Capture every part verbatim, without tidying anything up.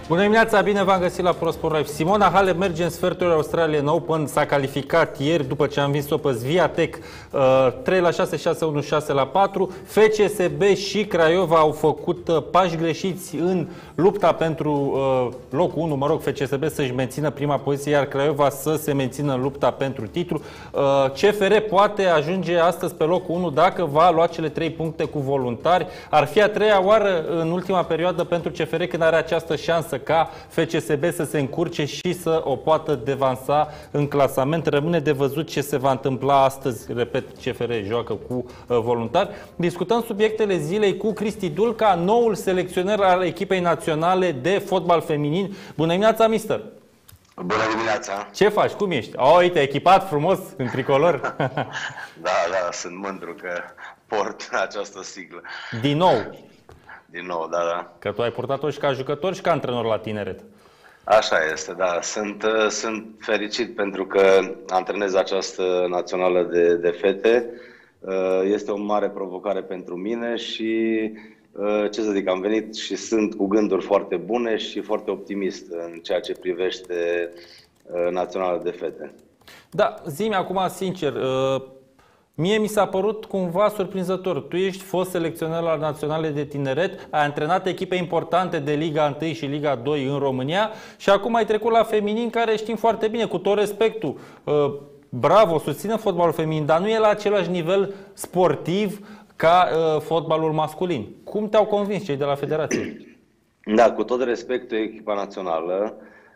Bună dimineața, bine v-am găsit la ProSport Live. Simona Halep merge în sferturile Australian Open, s-a calificat ieri după ce a învins-o pe Swiatek trei la șase, șase unu, șase la patru. F C S B și Craiova au făcut pași greșiți în lupta pentru uh, locul unu, mă rog, F C S B să-și mențină prima poziție, iar Craiova să se mențină în lupta pentru titlu. Uh, C F R poate ajunge astăzi pe locul unu dacă va lua cele trei puncte cu Voluntari. Ar fi a treia oară în ultima perioadă pentru C F R când are această șansă ca F C S B să se încurce și să o poată devansa în clasament. Rămâne de văzut ce se va întâmpla astăzi. Repet, C F R joacă cu uh, Voluntari. Discutăm subiectele zilei cu Cristi Dulca, noul selecționer al echipei naționale de fotbal feminin. Bună dimineața, mister! Bună dimineața! Ce faci? Cum ești? Oh, uite, echipat frumos, în tricolor. Da, da, sunt mândru că port această siglă. Din nou? Din nou, da, da. Că tu ai purtat-o și ca jucător și ca antrenor la tineret. Așa este, da. Sunt, sunt fericit pentru că antrenez această națională de, de fete. Este o mare provocare pentru mine și, ce să zic, am venit și sunt cu gânduri foarte bune și foarte optimist în ceea ce privește naționala de fete. Da, zi-mi acum sincer, mie mi s-a părut cumva surprinzător. Tu ești fost selecționer la naționale de tineret, ai antrenat echipe importante de Liga unu și Liga doi în România și acum ai trecut la feminin, care știm foarte bine, cu tot respectul. Bravo, susține fotbalul feminin, dar nu e la același nivel sportiv ca fotbalul masculin. Cum te-au convins cei de la federație? Da, cu tot respectul, echipa națională,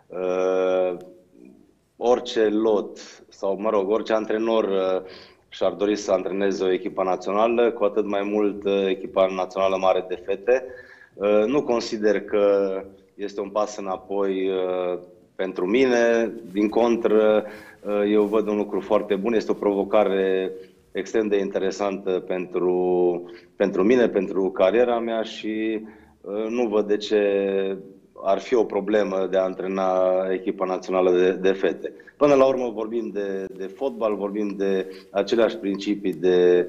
orice lot sau, mă rog, orice antrenor și-ar dori să antreneze o echipă națională, cu atât mai mult echipa națională mare de fete. Nu consider că este un pas înapoi pentru mine. Din contră, eu văd un lucru foarte bun. Este o provocare extrem de interesantă pentru, pentru mine, pentru cariera mea și nu văd de ce ar fi o problemă de a antrena echipa națională de, de fete. Până la urmă vorbim de, de fotbal, vorbim de aceleași principii de,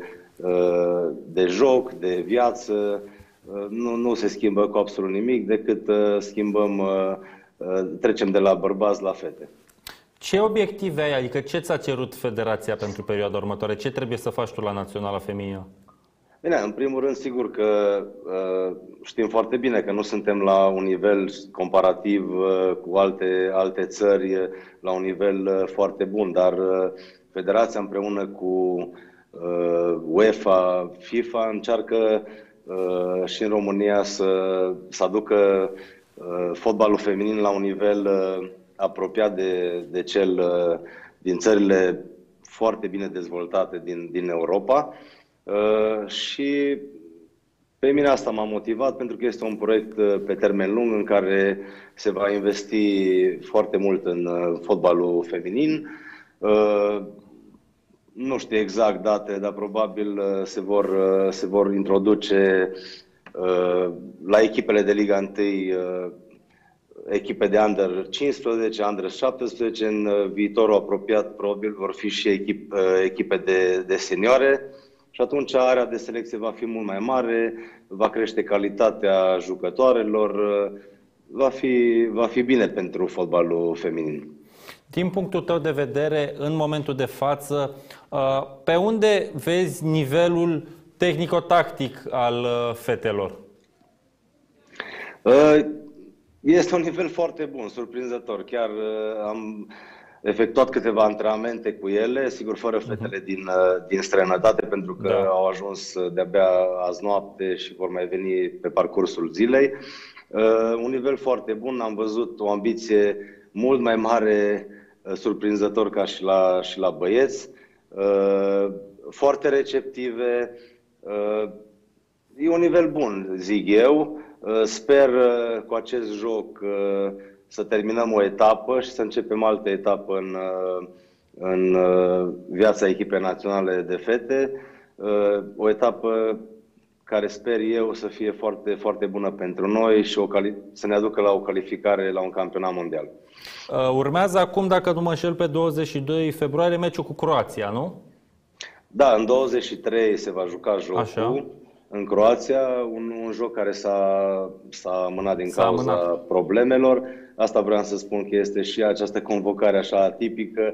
de joc, de viață. Nu, nu se schimbă cu absolut nimic, decât schimbăm, trecem de la bărbați la fete. Ce obiective ai? Adică ce ți-a cerut federația pentru perioada următoare? Ce trebuie să faci tu la naționala feminină? Bine, în primul rând, sigur că uh, știm foarte bine că nu suntem la un nivel comparativ uh, cu alte, alte țări, uh, la un nivel uh, foarte bun, dar uh, Federația împreună cu uh, UEFA, FIFA încearcă uh, și în România să, să aducă uh, fotbalul feminin la un nivel uh, apropiat de, de cel uh, din țările foarte bine dezvoltate din, din Europa. Uh, și pe mine asta m-a motivat pentru că este un proiect uh, pe termen lung în care se va investi foarte mult în uh, fotbalul feminin. Uh, nu știu exact date, dar probabil uh, se, vor, uh, se vor introduce uh, la echipele de Liga unu uh, echipe de under cincisprezece, under șaptesprezece, în uh, viitorul apropiat probabil vor fi și echip, uh, echipe de, de senioare. Și atunci area de selecție va fi mult mai mare, va crește calitatea jucătoarelor, va fi, va fi bine pentru fotbalul feminin. Din punctul tău de vedere, în momentul de față, pe unde vezi nivelul tehnico-tactic al fetelor? Este un nivel foarte bun, surprinzător. Chiar am efectuat câteva antrenamente cu ele, sigur fără fetele din, din străinătate, pentru că da. au ajuns de-abia azi noapte și vor mai veni pe parcursul zilei. Uh, un nivel foarte bun, am văzut o ambiție mult mai mare, uh, surprinzător ca și la, și la băieți, uh, foarte receptive. Uh, e un nivel bun, zic eu. Uh, sper uh, cu acest joc uh, să terminăm o etapă și să începem altă etapă în, în viața echipei naționale de fete. O etapă care sper eu să fie foarte, foarte bună pentru noi și o să ne aducă la o calificare la un campionat mondial. Urmează acum, dacă nu mă înșel, pe douăzeci și doi februarie meciul cu Croația, nu? Da, în douăzeci și trei se va juca jocul. Așa. în Croația, un, un joc care s-a, s-a amânat din cauza amânat. problemelor. Asta vreau să spun că este și această convocare așa atipică,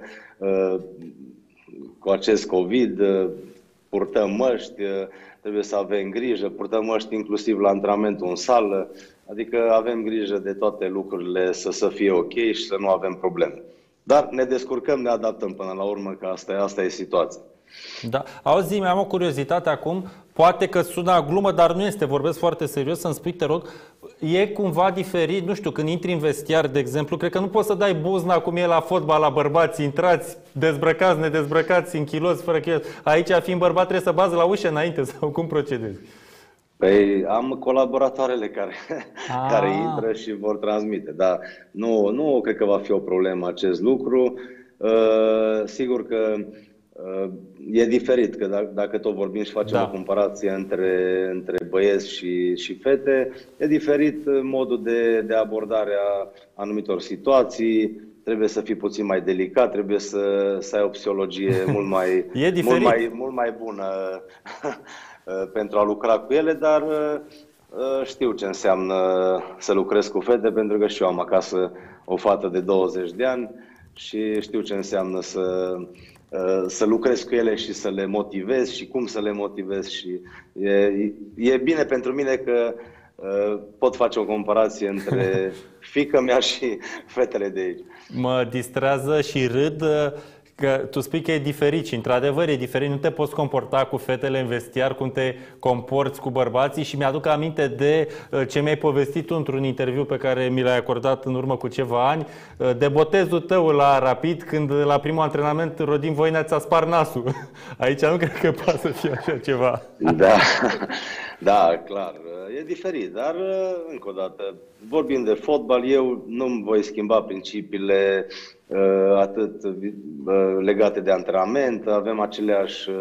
cu acest COVID, purtăm măști, trebuie să avem grijă, purtăm măști inclusiv la antrenamentul în sală, adică avem grijă de toate lucrurile să, să fie ok și să nu avem probleme. Dar ne descurcăm, ne adaptăm până la urmă, că asta, asta e situația. Da. Auzi, mi-am o curiozitate acum, poate că sună a glumă, dar nu este, vorbesc foarte serios, să-mi spui, te rog, e cumva diferit, nu știu, când intri în vestiar, de exemplu, cred că nu poți să dai buzna cum e la fotbal, la bărbați, intrați, dezbrăcați, nedezbrăcați, închiloți, fără chiloți. Aici, fiind bărbat, trebuie să bazi la ușă înainte sau cum procedezi? Păi am colaboratoarele care, care intră și vor transmite, dar nu, nu cred că va fi o problemă acest lucru. Uh, sigur că uh, e diferit, că dacă, dacă tot vorbim și facem da. o comparație între, între băieți și, și fete, e diferit modul de, de abordare a anumitor situații, trebuie să fii puțin mai delicat, trebuie să, să ai o psihologie mult mai, mult mai, mult mai bună pentru a lucra cu ele, dar știu ce înseamnă să lucrez cu fete, pentru că și eu am acasă o fată de douăzeci de ani și știu ce înseamnă să, să lucrez cu ele și să le motivez și cum să le motivez. Și e, e bine pentru mine că pot face o comparație între fiica mea și fetele de aici. Mă distrează și râd că tu spui că e diferit și într-adevăr e diferit, nu te poți comporta cu fetele în vestiar cum te comporți cu bărbații și mi-aduc aminte de ce mi-ai povestit tu într-un interviu pe care mi l-ai acordat în urmă cu ceva ani, de botezul tău la Rapid, când la primul antrenament Rodim Voinea ți-a spart nasul. Aici nu cred că poate să fie așa ceva. Da, da, clar, e diferit, dar încă o dată, vorbind de fotbal, eu nu-mi voi schimba principiile atât legate de antrenament, avem aceleași,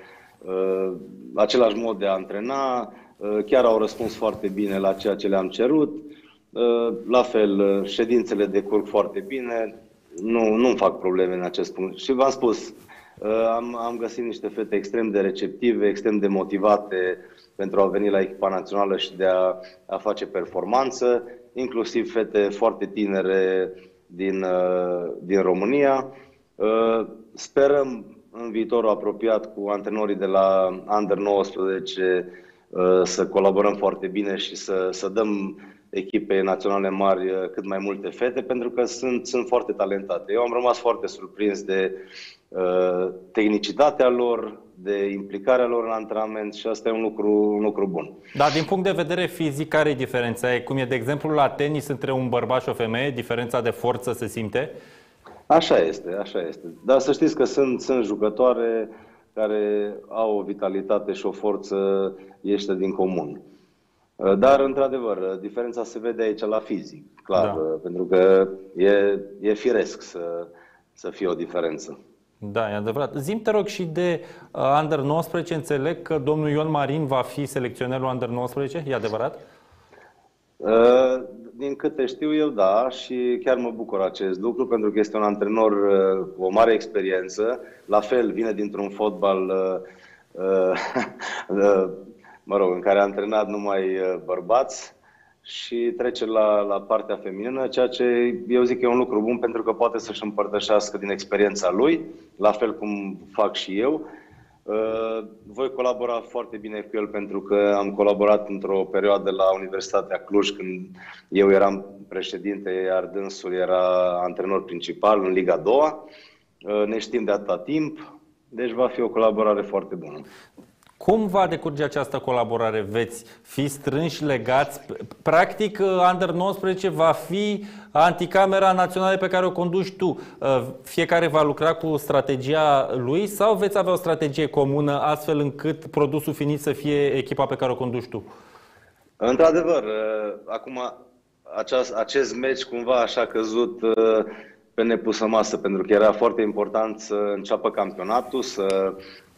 același mod de a antrena, chiar au răspuns foarte bine la ceea ce le-am cerut, la fel, ședințele decurg foarte bine, nu, nu-mi fac probleme în acest punct. Și v-am spus, am, am găsit niște fete extrem de receptive, extrem de motivate pentru a veni la echipa națională și de a, a face performanță, inclusiv fete foarte tinere din, din România. Sperăm în viitorul apropiat cu antrenorii de la Under nouăsprezece să colaborăm foarte bine și să, să dăm echipei naționale mari cât mai multe fete, pentru că sunt, sunt foarte talentate. Eu am rămas foarte surprins de uh, tehnicitatea lor, de implicarea lor în antrenament și asta e un lucru, un lucru bun. Dar din punct de vedere fizic, care e diferența? E cum e, de exemplu, la tenis între un bărbat și o femeie? Diferența de forță se simte? Așa este, așa este. Dar să știți că sunt, sunt jucătoare care au o vitalitate și o forță ieșită din comun. Dar, într-adevăr, diferența se vede aici la fizic, clar, da. Pentru că e, e firesc să, să fie o diferență. Da, e adevărat. Zi-mi, te rog, și de Under nouăsprezece, înțeleg că domnul Ion Marin va fi selecționerul Under nouăsprezece, e adevărat? Din câte știu eu, da, și chiar mă bucur acest lucru, pentru că este un antrenor cu o mare experiență, la fel vine dintr-un fotbal mă rog, în care a antrenat numai bărbați și trece la, la partea feminină, ceea ce eu zic că e un lucru bun pentru că poate să-și împărtășească din experiența lui, la fel cum fac și eu. Voi colabora foarte bine cu el pentru că am colaborat într-o perioadă la Universitatea Cluj când eu eram președinte, iar dânsul era antrenor principal în Liga a doua. Ne știm de atâta timp, deci va fi o colaborare foarte bună. Cum va decurge această colaborare? Veți fi strânși, legați? Practic, Under nouăsprezece va fi anticamera națională pe care o conduci tu. Fiecare va lucra cu strategia lui sau veți avea o strategie comună astfel încât produsul finit să fie echipa pe care o conduci tu? Într-adevăr, acum acest, acest meci cumva așa a căzut pe nepusă masă, pentru că era foarte important să înceapă campionatul, să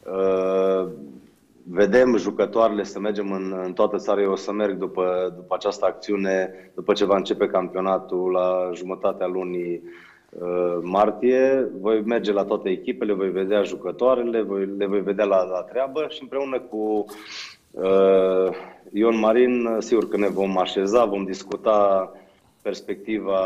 vedem jucătoarele, să mergem în, în toată țara. Eu o să merg după, după această acțiune, după ce va începe campionatul la jumătatea lunii uh, martie. Voi merge la toate echipele, voi vedea jucătoarele, voi, le voi vedea la, la treabă și împreună cu, Ion Marin, sigur că ne vom așeza, vom discuta perspectiva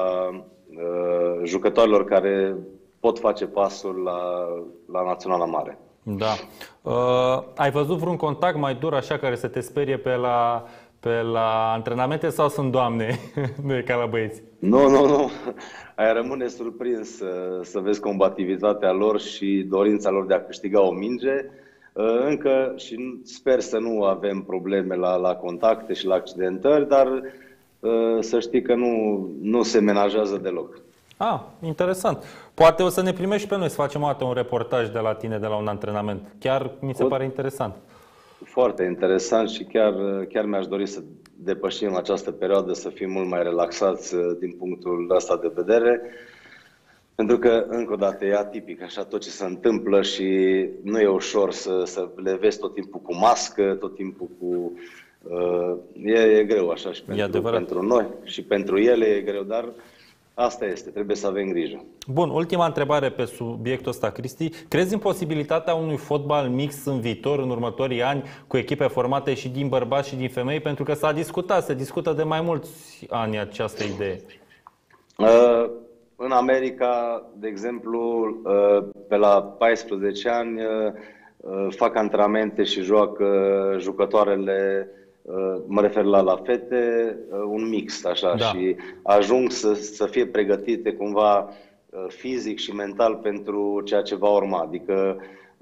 jucătorilor care pot face pasul la, la Naționala Mare. Da. Uh, ai văzut vreun contact mai dur așa care să te sperie pe la, pe la antrenamente sau sunt doamne de ca la băieți? Nu, nu, nu. Ai rămâne surprins să, să vezi combativitatea lor și dorința lor de a câștiga o minge. Încă și sper să nu avem probleme la, la contacte și la accidentări, dar să știi că nu, nu se menajează deloc. Ah, interesant. Poate o să ne primești pe noi să facem o dată un reportaj de la tine de la un antrenament. Chiar mi se pare interesant. Foarte interesant și chiar, chiar mi-aș dori să depășim această perioadă, să fim mult mai relaxați din punctul ăsta de vedere. Pentru că, încă o dată, e atipic așa tot ce se întâmplă și nu e ușor să, să le vezi tot timpul cu mască, tot timpul cu... Uh, e, e greu așa și pentru, pentru noi și pentru ele e greu, dar asta este, trebuie să avem grijă. Bun, ultima întrebare pe subiectul ăsta, Cristi. Crezi în posibilitatea unui fotbal mix în viitor, în următorii ani, cu echipe formate și din bărbați și din femei? Pentru că s-a discutat, se discută de mai mulți ani această idee. Uh, În America, de exemplu, pe la paisprezece ani fac antrenamente și joacă jucătoarele, mă refer la, la fete, un mix așa, da. Și ajung să, să fie pregătite cumva fizic și mental pentru ceea ce va urma, adică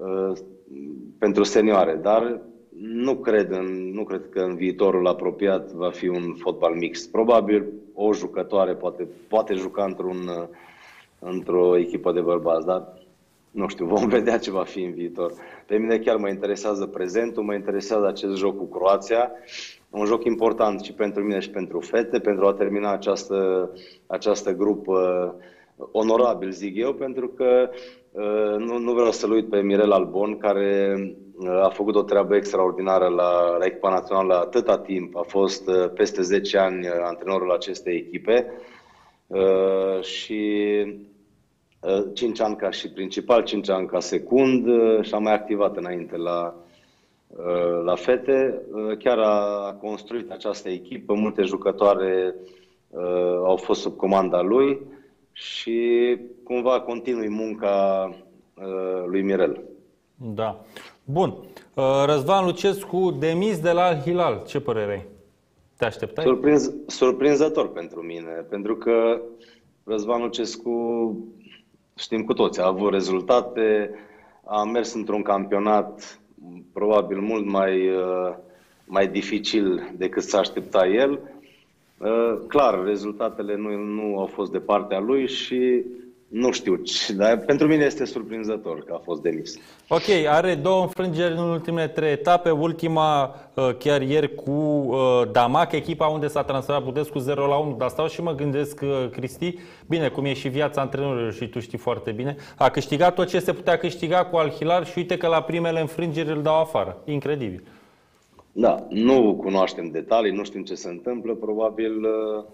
pentru senioare, dar nu cred, în, nu cred că în viitorul apropiat va fi un fotbal mixt. Probabil o jucătoare poate, poate juca într-un, într-o echipă de bărbați, dar nu știu, vom vedea ce va fi în viitor. Pe mine chiar mă interesează prezentul, mă interesează acest joc cu Croația, un joc important și pentru mine și pentru fete, pentru a termina această, această grupă onorabil, zic eu, pentru că nu, nu vreau să-l uit pe Mirel Albon, care a făcut o treabă extraordinară la, la echipa națională atâta timp, a fost peste zece ani antrenorul acestei echipe și cinci ani ca și principal, cinci ani ca secund și a mai activat înainte la, la fete. Chiar a construit această echipă, multe jucătoare au fost sub comanda lui și cumva continui munca lui Mirel. Da. Bun. Răzvan Lucescu demis de la Al Hilal. Ce părere ai? Te așteptai? Surprinz, surprinzător pentru mine, pentru că Răzvan Lucescu, știm cu toți, a avut rezultate, a mers într-un campionat probabil mult mai, mai dificil decât s-a aștepta el. Clar, rezultatele nu, nu au fost de partea lui și nu știu ce, dar pentru mine este surprinzător că a fost demis. Ok, are două înfrângeri în ultimele trei etape, ultima chiar ieri cu Damac, echipa unde s-a transferat Budescu zero la unu, dar stau și mă gândesc, Cristi, bine, cum e și viața antrenorilor și tu știi foarte bine, a câștigat tot ce se putea câștiga cu Al Hilal și uite că la primele înfrângeri îl dau afară. Incredibil. Da, nu cunoaștem detalii, nu știm ce se întâmplă, probabil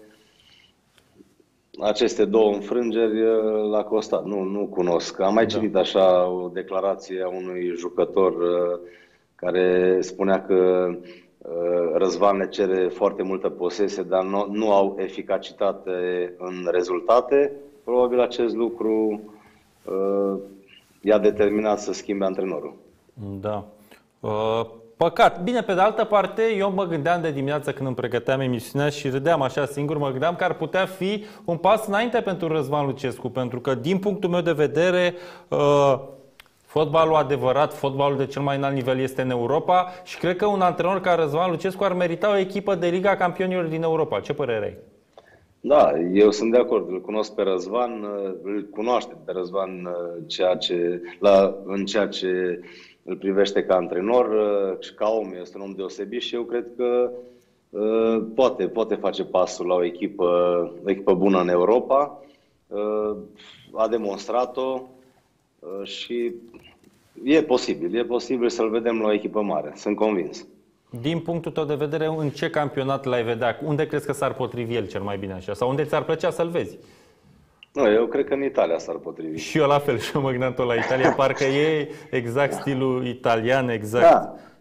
aceste două înfrângeri l-a costat. Nu, nu cunosc. Am mai da. citit așa o declarație a unui jucător care spunea că Răzvan ne cere foarte multă posesie, dar nu, nu au eficacitate în rezultate. Probabil acest lucru uh, i-a determinat să schimbe antrenorul. Da. Uh... Păcat. Bine, pe de altă parte, eu mă gândeam de dimineață când îmi pregăteam emisiunea și râdeam așa singur, mă gândeam că ar putea fi un pas înainte pentru Răzvan Lucescu, pentru că, din punctul meu de vedere, uh, fotbalul adevărat, fotbalul de cel mai înalt nivel este în Europa și cred că un antrenor ca Răzvan Lucescu ar merita o echipă de Liga Campionilor din Europa. Ce părere ai? Da, eu sunt de acord. Îl cunosc pe Răzvan, îl cunoaște pe Răzvan ceea ce, la, în ceea ce îl privește ca antrenor și ca om, este un om deosebit și eu cred că uh, poate, poate face pasul la o echipă, o echipă bună în Europa. Uh, a demonstrat-o uh, și e posibil, e posibil să-l vedem la o echipă mare, sunt convins. Din punctul tău de vedere, în ce campionat l-ai vedea? Unde crezi că s-ar potrivi el cel mai bine așa? Sau unde ți-ar plăcea să-l vezi? Nu, eu cred că în Italia s-ar potrivi. Și eu la fel, și eu mă gândeam tot la Italia, parcă e exact stilul italian, exact. Da,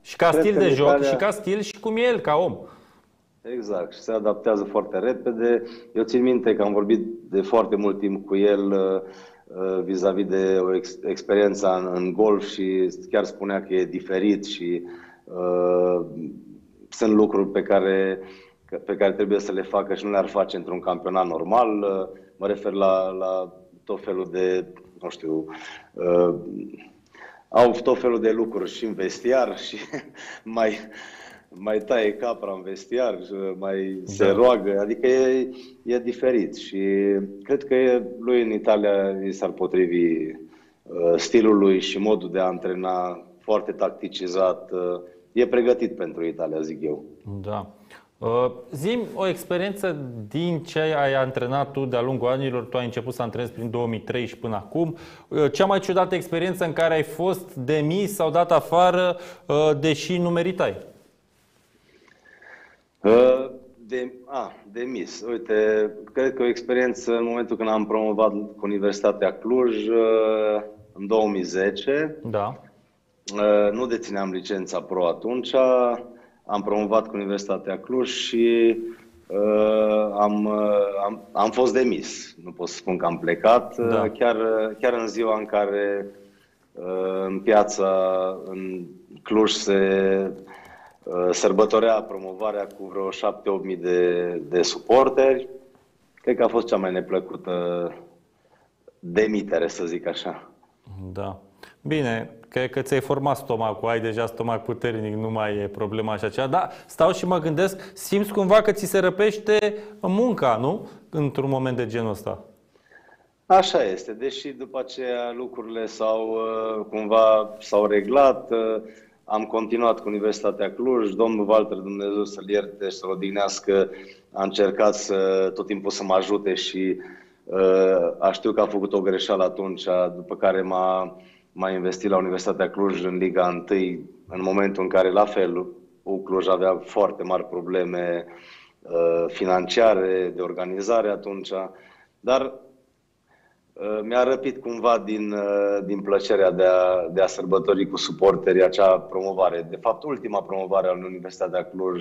Și ca Cred stil că de în joc, Italia... și ca stil, și cum e el, ca om. Exact, și se adaptează foarte repede. Eu țin minte că am vorbit de foarte mult timp cu el vis-a-vis -vis de o ex experiența în, în golf și chiar spunea că e diferit și uh, sunt lucruri pe care, pe care trebuie să le facă și nu le-ar face într-un campionat normal. Mă refer la, la tot felul de, nu știu, uh, au tot felul de lucruri și în vestiar și mai... mai taie capra în vestiar, mai se da. roagă, adică e, e diferit și cred că e, lui în Italia îi s-ar potrivi uh, stilul lui și modul de a antrena foarte tacticizat. Uh, e pregătit pentru Italia, zic eu. Da. Uh, zi-mi o experiență din ce ai antrenat tu de-a lungul anilor. Tu ai început să antrenezi prin două mii trei și până acum. Uh, cea mai ciudată experiență în care ai fost demis sau dat afară, uh, deși nu meritai? De, a, demis. Uite, cred că o experiență în momentul când am promovat cu Universitatea Cluj în două mii zece. Da. Nu dețineam licența pro atunci. Am promovat cu Universitatea Cluj și uh, am, am, am fost demis. Nu pot să spun că am plecat. Da. Chiar, chiar în ziua în care uh, în piața în Cluj se sărbătorea promovarea cu vreo șapte opt mii de, de suporteri. Cred că a fost cea mai neplăcută demitere, să zic așa. Da. Bine, cred că ți-ai format stomacul, ai deja stomac puternic, nu mai e problema așa ceva. Dar stau și mă gândesc, simți cumva că ți se răpește munca, nu? Într-un moment de genul ăsta. Așa este, deși după aceea lucrurile s-au cumva s-au reglat. Am continuat cu Universitatea Cluj, domnul Walter, Dumnezeu să-l ierte și să-l odihnească, a încercat să, tot timpul să mă ajute și uh, a știu că a făcut o greșeală atunci, după care m-a investit la Universitatea Cluj în Liga unu, în momentul în care, la fel, U Cluj avea foarte mari probleme uh, financiare, de organizare atunci, dar mi-a răpit cumva din, din plăcerea de a, de a sărbători cu suporterii acea promovare. De fapt, ultima promovare a Universitatea Cluj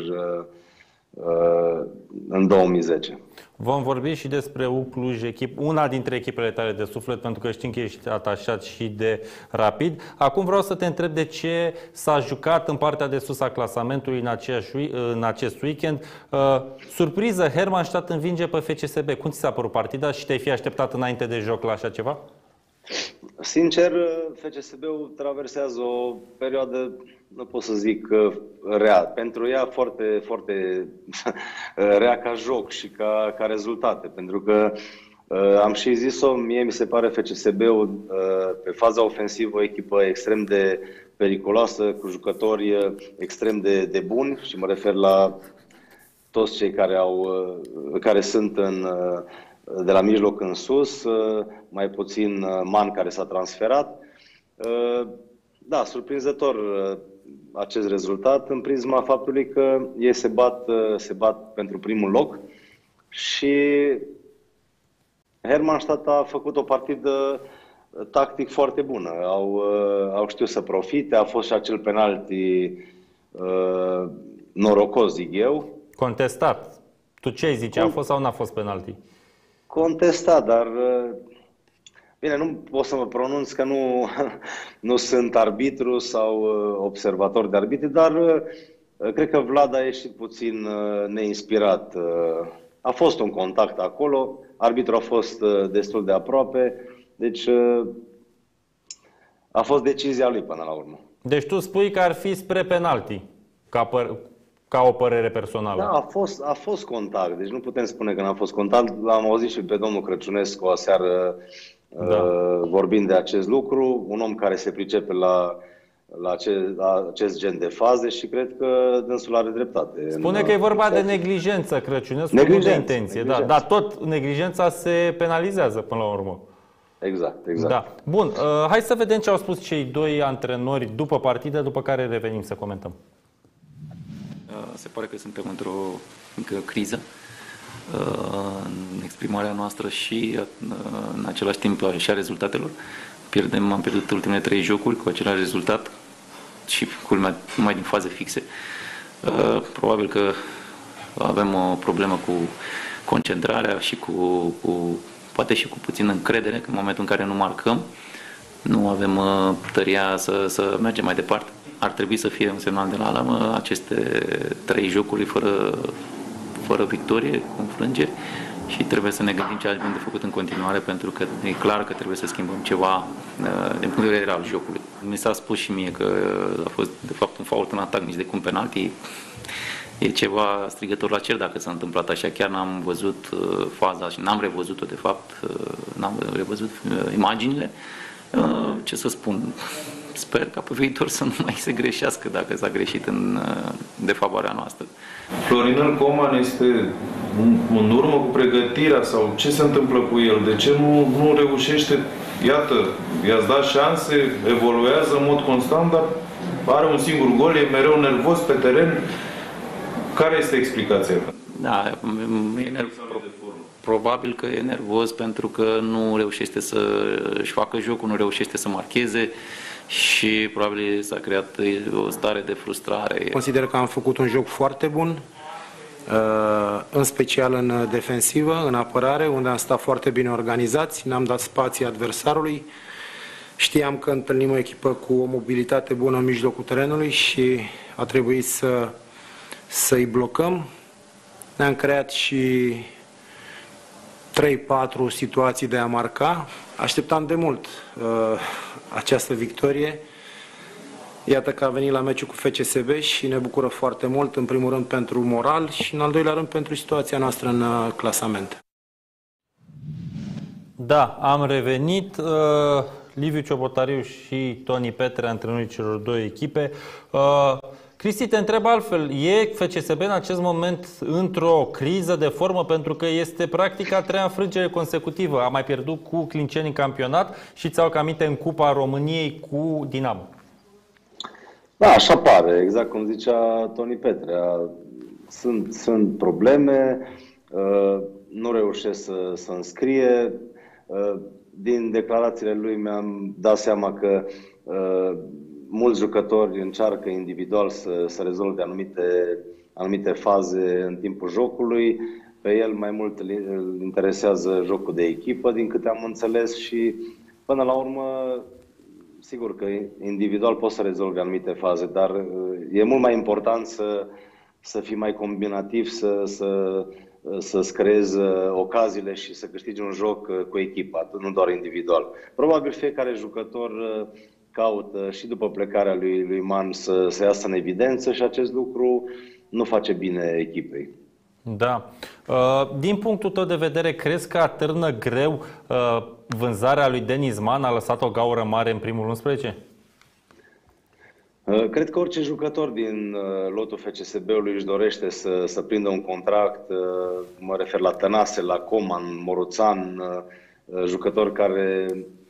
în două mii zece. Vom vorbi și despre U Cluj, echip, una dintre echipele tale de suflet, pentru că știm că ești atașat și de Rapid. Acum vreau să te întreb de ce s-a jucat în partea de sus a clasamentului în, aceeași, în acest weekend. Uh, surpriză, Hermannstadt învinge pe F C S B. Cum ți s-a părut partida și te-ai fi așteptat înainte de joc la așa ceva? Sincer, F C S B-ul traversează o perioadă, nu pot să zic rea, pentru ea foarte, foarte rea ca joc și ca, ca rezultate, pentru că am și zis-o, mie mi se pare F C S B-ul pe faza ofensivă o echipă extrem de periculoasă, cu jucători extrem de, de buni și mă refer la toți cei care, au, care sunt în... de la mijloc în sus, mai puțin Man care s-a transferat. Da, surprinzător acest rezultat în prisma faptului că ei se bat, se bat pentru primul loc și Hermannstadt a făcut o partidă tactic foarte bună. Au, au știut să profite, a fost și acel penalti uh, norocos, zic eu. Contestat. Tu ce zici, a fost sau n-a fost penalti? Contestat, dar bine, nu pot să mă pronunț că nu, nu sunt arbitru sau observator de arbitri, dar cred că Vlad a ieșit puțin neinspirat. A fost un contact acolo, arbitrul a fost destul de aproape, deci a fost decizia lui până la urmă. Deci tu spui că ar fi spre penalti, ca păr Ca o părere personală. Da, a fost, a fost contact. Deci nu putem spune că n-a fost contact. L-am auzit și pe domnul Crăciunescu aseară da. uh, vorbind de acest lucru. Un om care se pricepe la, la, acest, la acest gen de faze și cred că dânsul are dreptate. Spune că e vorba de neglijență, Crăciunescu, nu de intenție. Da, dar tot neglijența se penalizează până la urmă. Exact, exact. Da. Bun, uh, hai să vedem ce au spus cei doi antrenori după partidă, după care revenim să comentăm. Se pare că suntem într-o mică criză în exprimarea noastră și în același timp și a rezultatelor. Pierdem, am pierdut ultimele trei jocuri cu același rezultat. și culmea numai din faze fixe. Probabil că avem o problemă cu concentrarea și cu, cu poate și cu puțină încredere, că în momentul în care nu marcăm, nu avem tăria să, să mergem mai departe. Ar trebui să fie un semnal de la alarmă aceste trei jocuri fără, fără victorie, cu înfrângeri, și trebuie să ne gândim ce avem de făcut în continuare, pentru că e clar că trebuie să schimbăm ceva din punct de vedere al jocului. Mi s-a spus și mie că a fost de fapt un fault în atac, nici de cum penalti. E ceva strigător la cer dacă s-a întâmplat așa. Chiar n-am văzut faza și n-am revăzut-o de fapt, n-am revăzut imaginile. Ce să spun, sper ca pe viitor să nu mai se greșească dacă s-a greșit în defavoarea noastră. Florinel Coman este în urmă cu pregătirea sau ce se întâmplă cu el? De ce nu, nu reușește? Iată, i-ați dat șanse, evoluează în mod constant, dar are un singur gol, e mereu nervos pe teren. Care este explicația? Da, e nervos. Probabil că e nervos pentru că nu reușește să își facă jocul, nu reușește să marcheze și probabil s-a creat o stare de frustrare. Consider că am făcut un joc foarte bun, în special în defensivă, în apărare, unde am stat foarte bine organizați, n-am dat spații adversarului. Știam că întâlnim o echipă cu o mobilitate bună în mijlocul terenului și a trebuit să, să-i blocăm. Ne-am creat și trei patru situații de a marca. Așteptam de mult uh, această victorie. Iată că a venit la meciul cu F C S B și ne bucură foarte mult, în primul rând pentru moral și în al doilea rând pentru situația noastră în uh, clasament. Da, am revenit. Uh, Liviu Ciobotariu și Toni Petre, antrenorii celor două echipe. Uh, Cristi, te întreb altfel, e F C S B în acest moment într-o criză de formă, pentru că este practic a treia înfrângere consecutivă. A mai pierdut cu Clinceni în campionat și ți-au aminte în Cupa României cu Dinamo. Da, așa pare, exact cum zicea Toni Petrea. Sunt, sunt probleme, nu reușesc să, să înscrie. Din declarațiile lui mi-am dat seama că mulți jucători încearcă individual să, să rezolve anumite, anumite faze în timpul jocului. Pe el mai mult îl interesează jocul de echipă, din câte am înțeles, și până la urmă, sigur că individual poți să rezolvi anumite faze, dar e mult mai important să, să fii mai combinativ, să, să, să-ți creezi ocaziile și să câștigi un joc cu echipa, nu doar individual. Probabil fiecare jucător caută și după plecarea lui, lui Man să, să iasă în evidență și acest lucru nu face bine echipei. Da. Din punctul tău de vedere, crezi că atârnă greu vânzarea lui Denis Man? A lăsat o gaură mare în primul unsprezece? Cred că orice jucător din lotul F C S B-ului își dorește să, să prindă un contract. Mă refer la Tănase, la Coman, Moruțan, jucători care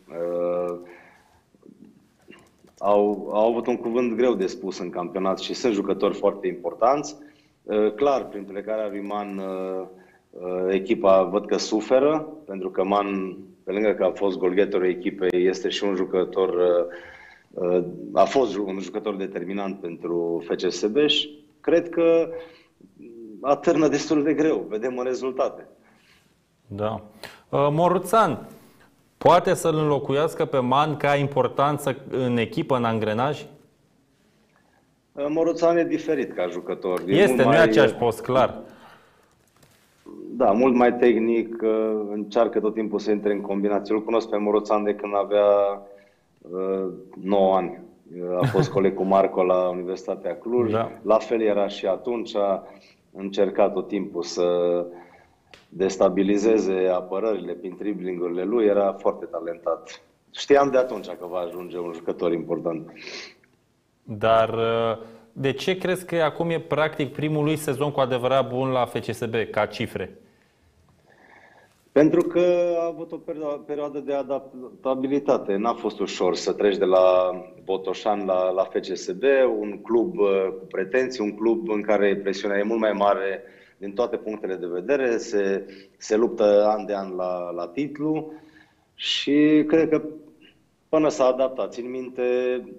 Au, au avut un cuvânt greu de spus în campionat și sunt jucători foarte importanți. Clar, prin plecarea lui Man, echipa văd că suferă, pentru că Man, pe lângă că a fost golgheterul echipei, este și un jucător, a fost un jucător determinant pentru F C S B și cred că atârnă destul de greu. Vedem în rezultate. Da. Moruțan poate să-l înlocuiască pe Man ca importanță în echipă, în angrenaj? Moruțan e diferit ca jucător. E este, nu mai... e aceeași post, clar. Da, mult mai tehnic, încearcă tot timpul să intre în combinație. Îl cunosc pe Moruțan de când avea uh, nouă ani. A fost coleg cu Marco la Universitatea Cluj. Da. La fel era și atunci. A încercat tot timpul să destabilizeze apărările prin driblingurile lui, era foarte talentat. Știam de atunci că va ajunge un jucător important. Dar de ce crezi că acum e practic primul lui sezon cu adevărat bun la F C S B, ca cifre? Pentru că a avut o perioadă de adaptabilitate. N-a fost ușor să treci de la Botoșani la, la F C S B, un club cu pretenții, un club în care presiunea e mult mai mare din toate punctele de vedere, se, se luptă an de an la, la titlu și cred că până s-a adaptat. Țin minte,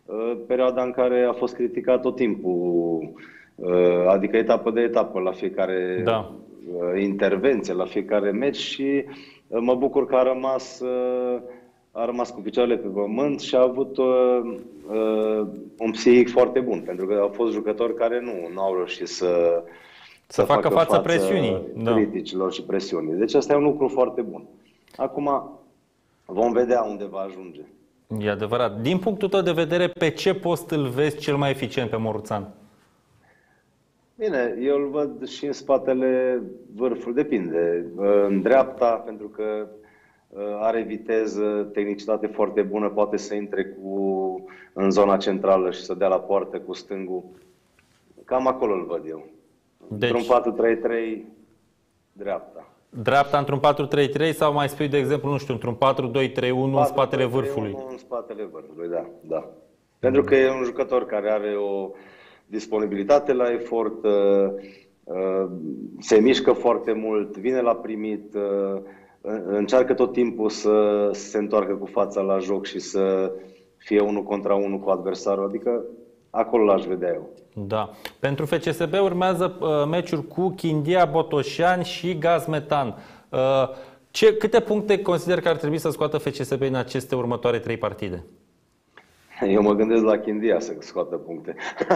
perioada în care a fost criticat tot timpul, adică etapă de etapă, la fiecare da. intervenție, la fiecare meci și mă bucur că a rămas, a rămas cu picioarele pe pământ și a avut uh, un psihic foarte bun, pentru că au fost jucători care nu, nu au reușit să, să, să facă, facă față, față presiunii, criticilor da. și presiunii. Deci asta e un lucru foarte bun. Acum vom vedea unde va ajunge. E adevărat. Din punctul tău de vedere, pe ce post îl vezi cel mai eficient pe Moruțan? Bine, eu îl văd și în spatele vârfului, depinde. În dreapta, pentru că are viteză, tehnicitate foarte bună, poate să intre cu, în zona centrală și să dea la poartă cu stângul. Cam acolo îl văd eu. Deci, într-un patru trei trei, dreapta. Dreapta într-un patru trei trei sau mai spui, de exemplu, nu știu, într-un patru doi trei unu în spatele vârfului? În spatele vârfului, da. da. Pentru că e un jucător care are o disponibilitate la efort, se mișcă foarte mult, vine la primit, încearcă tot timpul să se întoarcă cu fața la joc și să fie unul contra unul cu adversarul, adică acolo l-aș vedea eu. Da. Pentru F C S B urmează uh, meciuri cu Chindia, Botoșani și Gazmetan. Uh, ce, câte puncte consider că ar trebui să scoată F C S B în aceste următoare trei partide? Eu mă gândesc la Chindia să scoată puncte.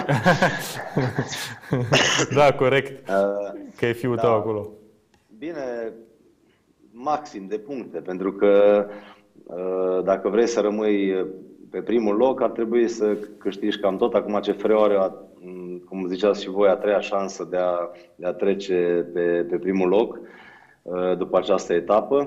Da, corect. Că e fiul da. tău acolo. Bine, maxim de puncte, pentru că dacă vrei să rămâi pe primul loc, ar trebui să câștigi cam tot. Acum C F R-ul are, cum ziceați și voi, a treia șansă de a, de a trece pe, pe primul loc după această etapă.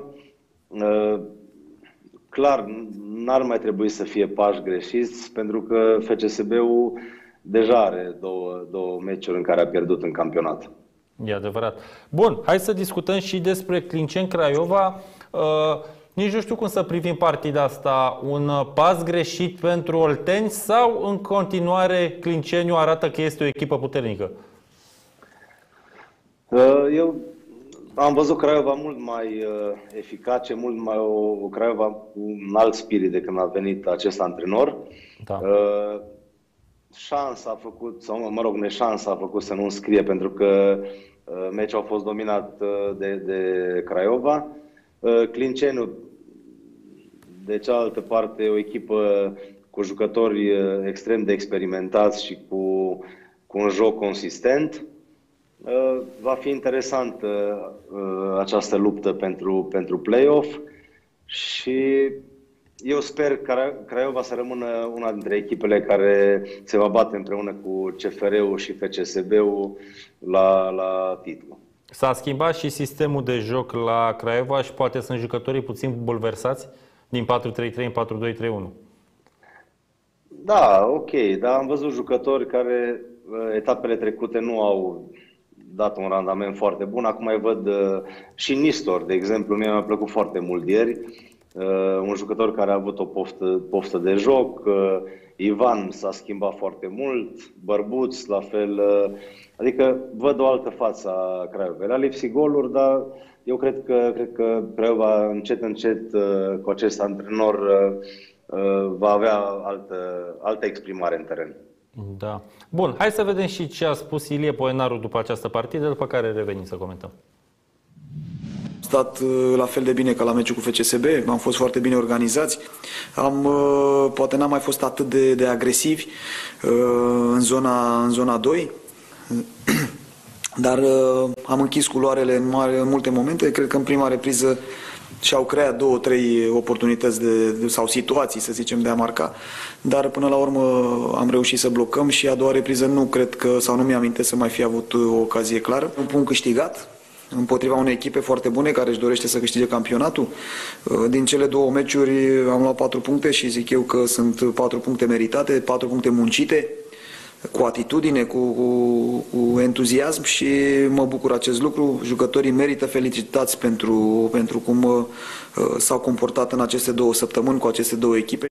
Clar, n-ar mai trebui să fie pași greșiți, pentru că F C S B-ul deja are două, două meciuri în care a pierdut în campionat. E adevărat. Bun, hai să discutăm și despre Clinceni Craiova. Uh, nici nu știu cum să privim partida asta. Un pas greșit pentru olteni sau în continuare Clinceniu arată că este o echipă puternică? Uh, eu am văzut Craiova mult mai uh, eficace, mult mai o, o Craiova cu un alt spirit de când a venit acest antrenor. Da. Uh, șansa a făcut, sau mă rog, neșansa a făcut să nu înscrie, pentru că uh, meciul a fost dominat uh, de, de Craiova. Uh, Clinceniu, de cealaltă parte, o echipă cu jucători uh, extrem de experimentați și cu, cu un joc consistent. Uh, va fi interesantă uh, această luptă pentru, pentru play-off și eu sper că Craiova să rămână una dintre echipele care se va bate împreună cu C F R-ul și F C S B-ul la, la titlu. S-a schimbat și sistemul de joc la Craiova și poate sunt jucătorii puțin bulversați din patru trei trei în patru doi trei unu. Da, ok, dar am văzut jucători care etapele trecute nu au dat un randament foarte bun. Acum mai văd uh, și Nistor, de exemplu, mie mi-a plăcut foarte mult ieri. Uh, un jucător care a avut o poftă, poftă de joc. Uh, Ivan s-a schimbat foarte mult, Bărbuț la fel. Uh, adică văd o altă față a Craiovei. A lipsit goluri, dar eu cred că, cred că Craiova încet, încet uh, cu acest antrenor uh, uh, va avea altă, altă exprimare în teren. Da. Bun, hai să vedem și ce a spus Ilie Poenaru după această partidă, după care revenim să comentăm. Am stat la fel de bine ca la meciul cu F C S B, am fost foarte bine organizați, am, poate n-am mai fost atât de, de agresivi în zona, în zona doi, dar am închis culoarele în, mare, în multe momente. Cred că în prima repriză și-au creat două, trei oportunități de, de, sau situații, să zicem, de a marca, dar până la urmă am reușit să blocăm și a doua repriză nu cred că, sau nu mi-amintesc să mai fi avut o ocazie clară. Un punct câștigat împotriva unei echipe foarte bune care își dorește să câștige campionatul. Din cele două meciuri am luat patru puncte și zic eu că sunt patru puncte meritate, patru puncte muncite, cu atitudine, cu, cu, cu entuziasm și mă bucur acest lucru. Jucătorii merită felicitați pentru, pentru cum uh, s-au comportat în aceste două săptămâni cu aceste două echipe.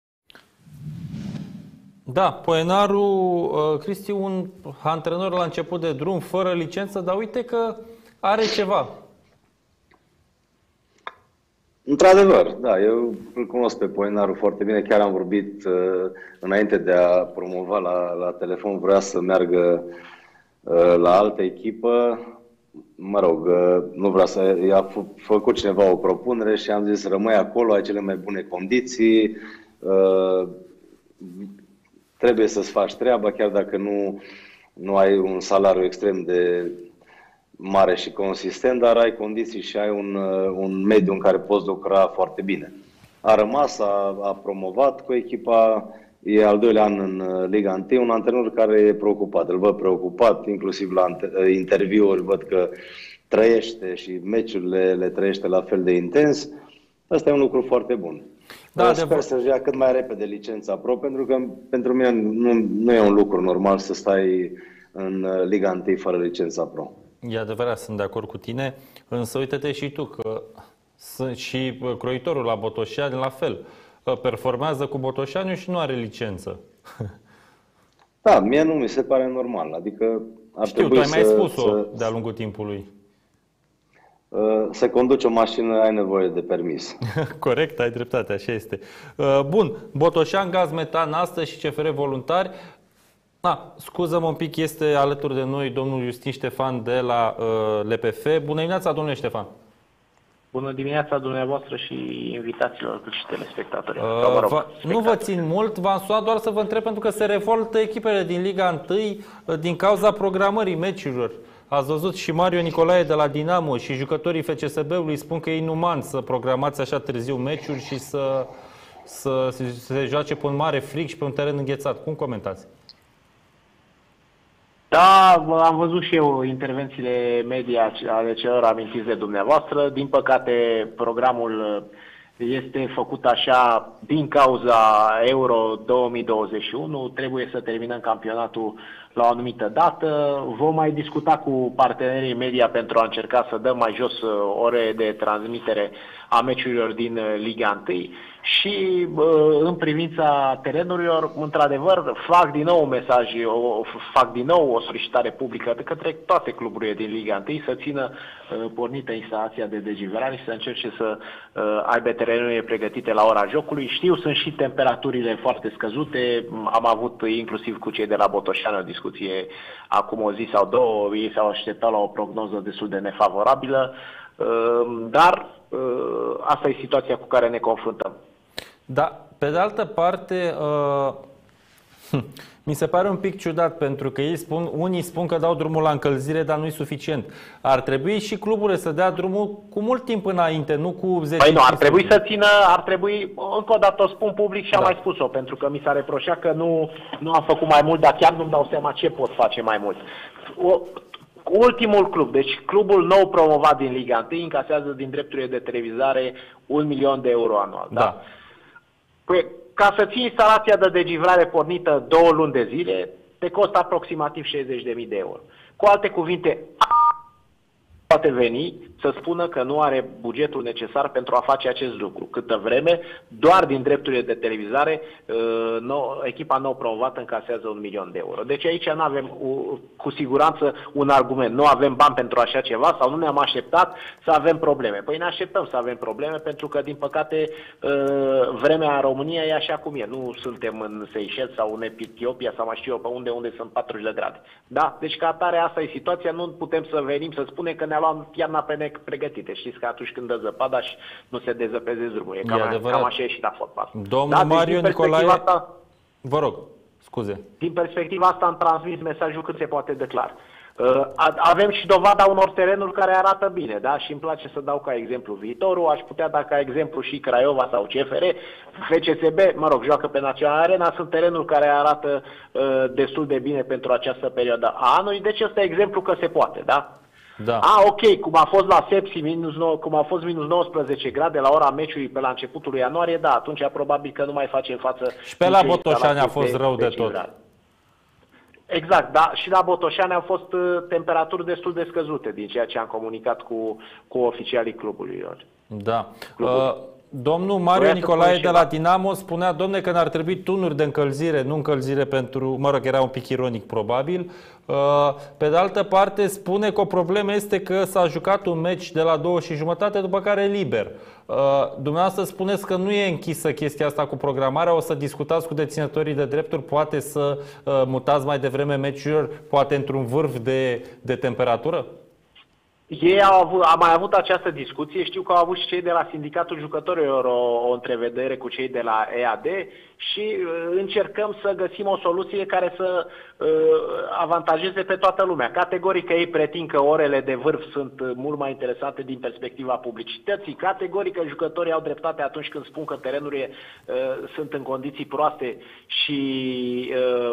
Da, Poenaru, uh, Cristi, un antrenor la început de drum, fără licență, dar uite că are ceva. Într-adevăr, da, eu îl cunosc pe Poinaru foarte bine, chiar am vorbit uh, înainte de a promova la, la telefon, vrea să meargă uh, la altă echipă, mă rog, uh, nu vrea să, i-a făcut cineva o propunere și am zis rămâi acolo, ai cele mai bune condiții, uh, trebuie să-ți faci treaba, chiar dacă nu, nu ai un salariu extrem de mare și consistent, dar ai condiții și ai un, un mediu în care poți lucra foarte bine. A rămas, a, a promovat cu echipa, e al doilea an în Liga unu, un antrenor care e preocupat, îl văd preocupat, inclusiv la interviuri, văd că trăiește și meciurile le trăiește la fel de intens. Asta e un lucru foarte bun. Da, sper să-și ia cât mai repede licența pro, pentru că pentru mine nu, nu e un lucru normal să stai în Liga unu fără licența pro. E adevărat, sunt de acord cu tine, însă uite-te și tu că sunt și croitorul la Botoșani la fel. Performează cu Botoșaniu și nu are licență. Da, mie nu mi se pare normal. Adică ar Știu, trebui tu ai mai să, spus-o să, de-a lungul timpului. Să conduci o mașină, ai nevoie de permis. Corect, ai dreptate, așa este. Bun, Botoșani, Gaz Metan astăzi și C F R Voluntari. Da, scuză-mă un pic, este alături de noi domnul Iustin Ștefan de la uh, L P F. Bună dimineața, domnule Ștefan! Bună dimineața dumneavoastră și invitaților, cât și telespectatorii. Uh, mă rog, nu vă țin mult, v-am sunat doar să vă întreb pentru că se revoltă echipele din Liga unu uh, din cauza programării meciurilor. Ați văzut și Mario Nicolae de la Dinamo și jucătorii F C S B-ului spun că e inuman să programați așa târziu meciuri și să, să, să se joace pe un mare frig și pe un teren înghețat. Cum comentați? Da, am văzut și eu intervențiile media ale celor amintiți de dumneavoastră. Din păcate, programul este făcut așa din cauza Euro două mii douăzeci și unu. Trebuie să terminăm campionatul la o anumită dată. Vom mai discuta cu partenerii media pentru a încerca să dăm mai jos ore de transmitere a meciurilor din Liga unu. Și în privința terenurilor, într-adevăr, fac din nou un mesaj, fac din nou o solicitare publică de către toate cluburile din Liga unu să țină pornită instalația de degivrare și să încerce să aibă terenurile pregătite la ora jocului. Știu, sunt și temperaturile foarte scăzute. Am avut inclusiv cu cei de la Botoșani o discuție acum o zi sau două. Ei s-au așteptat la o prognoză destul de nefavorabilă. Dar asta e situația cu care ne confruntăm. Da, pe de altă parte, uh, mi se pare un pic ciudat pentru că ei spun, unii spun că dau drumul la încălzire, dar nu e suficient. Ar trebui și cluburile să dea drumul cu mult timp înainte, nu cu zece. Păi nu, ar trebui să țină, ar trebui, încă o dată o spun public și am da. mai spus-o, pentru că mi s-a reproșat că nu, nu am făcut mai mult, dar chiar nu-mi dau seama ce pot face mai mult. O, Ultimul club, deci clubul nou promovat din Liga unu, încasează din drepturile de televizare un milion de euro anual. Da? Da. Păi, ca să ții instalația de degivrare pornită două luni de zile, te costă aproximativ șaizeci de mii de euro. Cu alte cuvinte, poate veni să spună că nu are bugetul necesar pentru a face acest lucru. Câtă vreme, doar din drepturile de televizare, nou, echipa nou promovată încasează un milion de euro. Deci aici nu avem cu siguranță un argument. Nu avem bani pentru așa ceva sau nu ne-am așteptat să avem probleme. Păi ne așteptăm să avem probleme pentru că, din păcate, vremea în România e așa cum e. Nu suntem în Seychelles sau în Etiopia sau mai știu eu pe unde, unde sunt patruzeci de grade. Da? Deci ca atare asta e situația. Nu putem să venim să spunem că ne luam iarna pe nepregătite. Știți că atunci când dă zăpada și nu se dezăpezesc drumul. E cam, e cam așa e și la fotbal. Domnul da, Mario deci, Nicolae, asta, vă rog, scuze. Din perspectiva asta am transmis mesajul cât se poate de clar. Uh, avem și dovada unor terenuri care arată bine, da? Și îmi place să dau ca exemplu Viitorul, aș putea da ca exemplu și Craiova sau C F R, F C S B, mă rog, joacă pe Național Arena, sunt terenuri care arată uh, destul de bine pentru această perioadă a anului, deci ăsta e exemplu că se poate, da? Da. A, ok, cum a fost la Sepsi, minus nouă, cum a fost minus nouăsprezece grade la ora meciului pe la începutul ianuarie, da, atunci probabil că nu mai facem față. Și pe la Botoșani a fost rău de tot. Exact, da, și la Botoșani au fost uh, temperaturi destul de scăzute din ceea ce am comunicat cu, cu oficialii clubului lor. Da. Uh, Domnul Mario Nicolae de la Dinamo spunea, domne, că n-ar trebui tunuri de încălzire, nu încălzire pentru, mă rog, era un pic ironic probabil. Pe de altă parte spune că o problemă este că s-a jucat un meci de la două și jumătate, după care liber. Dumneavoastră spuneți că nu e închisă chestia asta cu programarea, o să discutați cu deținătorii de drepturi, poate să mutați mai devreme meciurilor, poate într-un vârf de, de temperatură? Ei au, avut, au mai avut această discuție, știu că au avut și cei de la Sindicatul Jucătorilor o, o întrevedere cu cei de la E A D și uh, încercăm să găsim o soluție care să uh, avantajeze pe toată lumea. Categoric că ei pretind că orele de vârf sunt mult mai interesante din perspectiva publicității, categoric că jucătorii au dreptate atunci când spun că terenurile uh, sunt în condiții proaste și uh,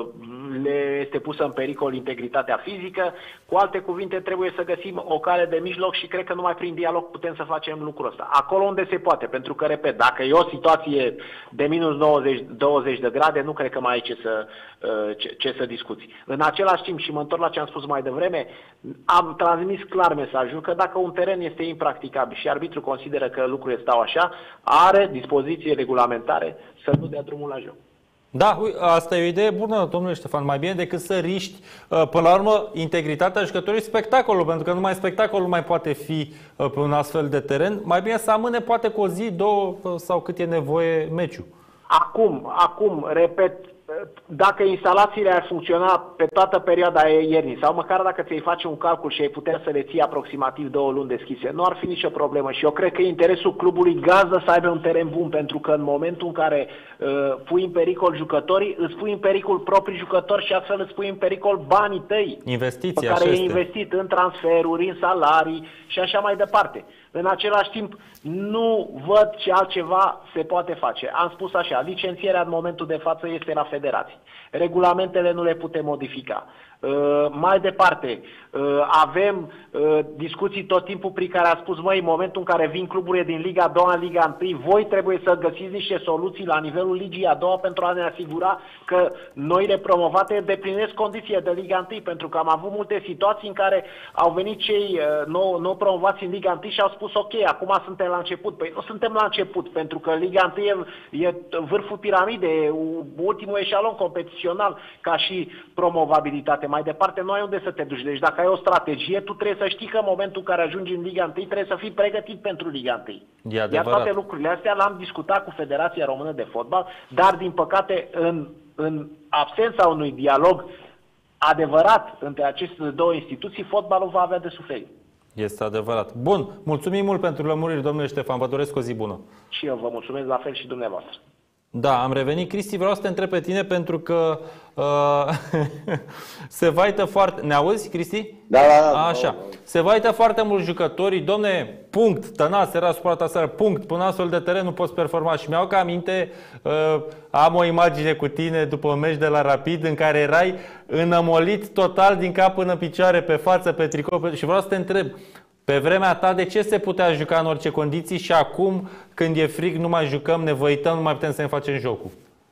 le este pusă în pericol integritatea fizică. Cu alte cuvinte, trebuie să găsim o cale de mijloc și cred că numai prin dialog putem să facem lucrul ăsta. Acolo unde se poate, pentru că, repet, dacă e o situație de minus nouăzeci, douăzeci de grade, nu cred că mai ai ce să, ce, ce să discuți. În același timp, și mă întorc la ce am spus mai devreme, am transmis clar mesajul că dacă un teren este impracticabil și arbitrul consideră că lucrurile stau așa, are dispoziții regulamentare să nu dea drumul la joc. Da, asta e o idee bună, domnule Ștefan, mai bine decât să riști, până la urmă, integritatea jucătorului, spectacolul, pentru că numai spectacolul mai poate fi pe un astfel de teren, mai bine să amâne poate cu o zi, două sau cât e nevoie meciul. Acum, acum, repet, dacă instalațiile ar funcționa pe toată perioada iernii sau măcar dacă ți-ai face un calcul și ai putea să le ții aproximativ două luni deschise, nu ar fi nicio problemă și eu cred că e interesul clubului gazdă să aibă un teren bun, pentru că în momentul în care uh, pui în pericol jucătorii, îți pui în pericol proprii jucători și astfel îți pui în pericol banii tăi investiții, pe care ai investit în transferuri, în salarii și așa mai departe. În același timp, nu văd ce altceva se poate face. Am spus așa, licențierea în momentul de față este la federații. Regulamentele nu le putem modifica. Uh, mai departe, uh, avem uh, discuții tot timpul prin care a spus, măi, în momentul în care vin cluburile din Liga a doua în Liga a întâi, voi trebuie să găsiți niște soluții la nivelul Ligii a doua pentru a ne asigura că noile promovate îndeplinesc condițiile de Liga a întâi, pentru că am avut multe situații în care au venit cei uh, nou, nou promovați în Liga a întâi și au spus, ok, acum suntem la început. Păi nu suntem la început, pentru că Liga a întâi e, e vârful piramidei, e ultimul eșalon competițional ca și promovabilitate. Mai departe, nu ai unde să te duci. Deci dacă ai o strategie, tu trebuie să știi că în momentul în care ajungi în Liga întâi, trebuie să fii pregătit pentru Liga întâi. Iar toate lucrurile astea le-am discutat cu Federația Română de Fotbal, dar din păcate în, în absența unui dialog adevărat între aceste două instituții, fotbalul va avea de suferit. Este adevărat. Bun, mulțumim mult pentru lămuriri, domnule Ștefan, vă doresc o zi bună. Și eu vă mulțumesc, la fel și dumneavoastră. Da, am revenit. Cristi, vreau să te întreb pe tine pentru că uh, se vaită foarte... Ne auzi, Cristi? Da, da, da. Așa. Se vaită foarte mult jucătorii. Domne, punct, Tănas era supărat aseară, punct, până astfel de teren nu poți performa. Și mi-au că aminte, uh, am o imagine cu tine după un meci de la Rapid în care erai înămolit total din cap până picioare, pe față, pe tricou. Și vreau să te întreb, pe vremea ta, de ce se putea juca în orice condiții și acum, când e frig, nu mai jucăm, ne văităm, nu mai putem să ne facem jocul?